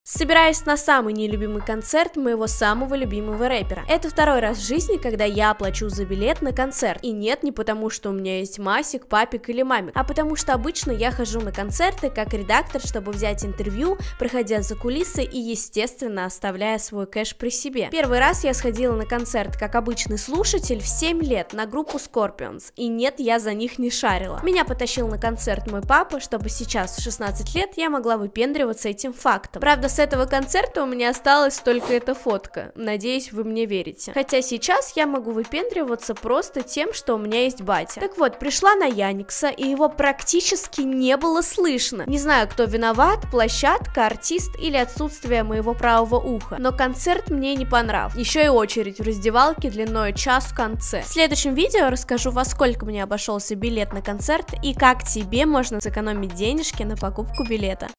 Собираюсь на самый нелюбимый концерт моего самого любимого рэпера. Это второй раз в жизни, когда я плачу за билет на концерт. И нет, не потому, что у меня есть Масик, папик или мамик, а потому что обычно я хожу на концерты как редактор, чтобы взять интервью, проходя за кулисы и, естественно, оставляя свой кэш при себе. Первый раз я сходила на концерт как обычный слушатель в 7 лет на группу Scorpions. И нет, я за них не шарила. Меня потащил на концерт мой папа, чтобы сейчас в 16 лет я могла выпендриваться этим фактом. Правда, с этого концерта у меня осталась только эта фотка. Надеюсь, вы мне верите. Хотя сейчас я могу выпендриваться просто тем, что у меня есть батя. Так вот, пришла на Яникса, и его практически не было слышно. Не знаю, кто виноват, площадка, артист или отсутствие моего правого уха. Но концерт мне не понравился. Еще и очередь в раздевалке длиной час в конце. В следующем видео расскажу, во сколько мне обошелся билет на концерт и как тебе можно сэкономить денежки на покупку билета.